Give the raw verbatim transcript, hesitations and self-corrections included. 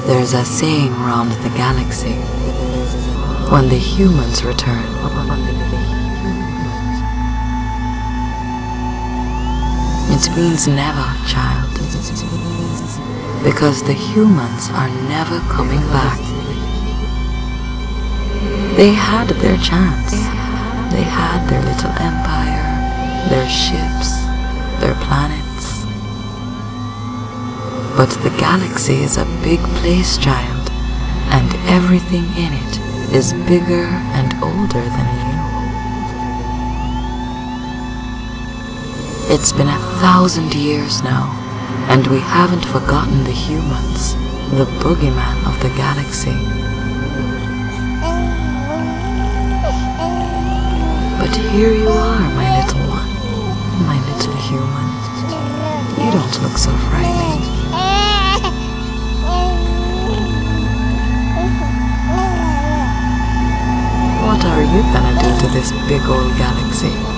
There's a saying round the galaxy. When the humans return, it means never, child. Because the humans are never coming back. They had their chance. They had their little empire, their ships, their planets. But the galaxy is a big place, child, and everything in it is bigger and older than you. It's been a thousand years now, and we haven't forgotten the humans, the boogeyman of the galaxy. But here you are, my little one, my little human. You don't look so frightening. What are you gonna do to this big old galaxy?